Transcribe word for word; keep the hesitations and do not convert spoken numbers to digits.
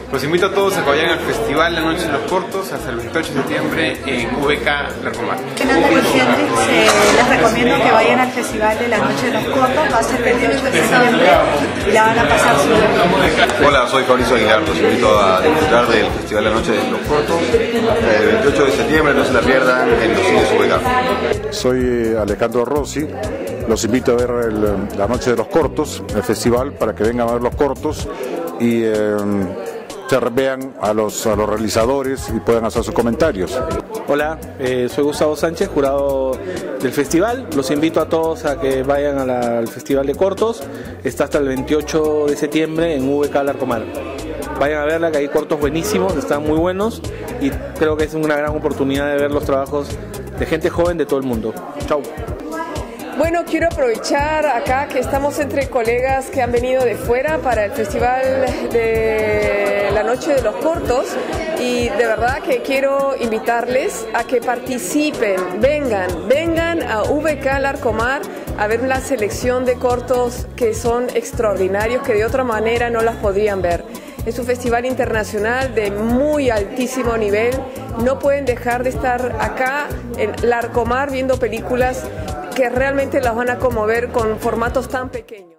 Los invito a todos a que vayan al Festival La Noche de los Cortos hasta el veintiocho de septiembre en V K Larcomar. Fernanda Lucientes, eh, les recomiendo que vayan al Festival de La Noche de los Cortos, va a ser el veintiocho de septiembre y la van a pasar súper bien. Hola, soy Fabricio Aguilar, los invito a disfrutar del Festival La Noche de los Cortos el veintiocho de septiembre, no se la pierdan en los cines V K. Soy Alejandro Rossi, los invito a ver el, La Noche de los Cortos, el festival, para que vengan a ver los cortos y eh, se vean a los, a los realizadores y puedan hacer sus comentarios. Hola, eh, soy Gustavo Sánchez, jurado del festival. Los invito a todos a que vayan a la, al Festival de Cortos. Está hasta el veintiocho de septiembre en V K Larcomar. Vayan a verla, que hay cortos buenísimos, están muy buenos y creo que es una gran oportunidad de ver los trabajos de gente joven de todo el mundo. Chau. Bueno, quiero aprovechar acá que estamos entre colegas que han venido de fuera para el Festival de La Noche de los Cortos y de verdad que quiero invitarles a que participen, vengan, vengan a V K Larcomar a ver una selección de cortos que son extraordinarios, que de otra manera no las podrían ver. Es un festival internacional de muy altísimo nivel, no pueden dejar de estar acá en Larcomar viendo películas que realmente las van a conmover con formatos tan pequeños.